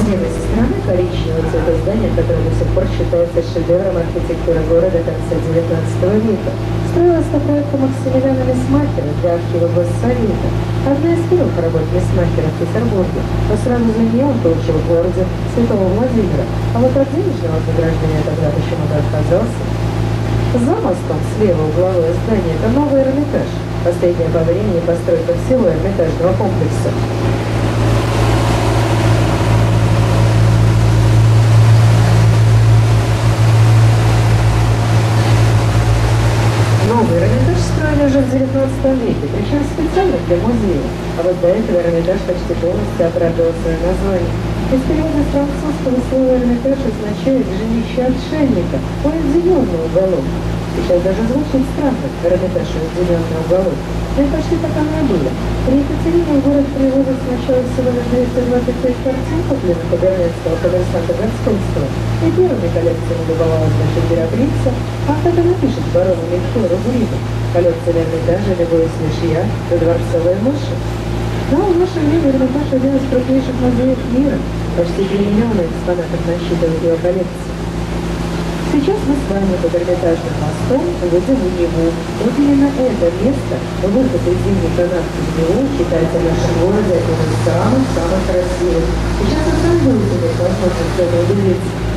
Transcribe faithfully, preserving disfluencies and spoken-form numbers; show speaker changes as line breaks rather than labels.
левой со стороны коричневого цвета здания, которое до сих пор считается шедевром архитектуры города конца девятнадцатого века. Строилась по проекту Максимилиана Лисмахера для архива Госсовета. Одна из первых работ Лисмахера в Петербурге, но сразу за нее он получил орден Святого Владимира, а вот от денежного вознаграждения тогда почему-то отказался. За мостом слева угловое здание – это новый Эрмитаж, последняя по времени постройка всего Эрмитажного комплекса. Новый Эрмитаж строили уже в девятнадцатом веке, причем специально для музея, а вот до этого Эрмитаж почти полностью оправдывал свое название. Из перевода с французского слова «Эрмитаж» означает «жилище отшельника», уединенный уголок. Сейчас даже звучит странно «Эрмитаж» и уединенный уголок. Но и почти так оно и было. При Екатерине в город привозят сначала всего лишь двести двадцать пять картин купленных у берлинского коммерсанта Гасконского, и первыми коллекциями любовалась наша императрица, а так и напишет барону Мельхиору Грину. Коллекция Эрмитажа «Любовь лишь я» и «Дворцовая мышь». Но в наше время Эрмитаж один из крупнейших музеев мира. Почти три миллиона экспонатов насчитывает его коллекция. Сейчас мы с вами под Эрмитажным мостом выйдем в Неву. Вот именно это место, выход из зимней канавки в Неву, считается в нашем городе одним из самых-самых красивых. Сейчас вы сами будете иметь возможность это убедиться.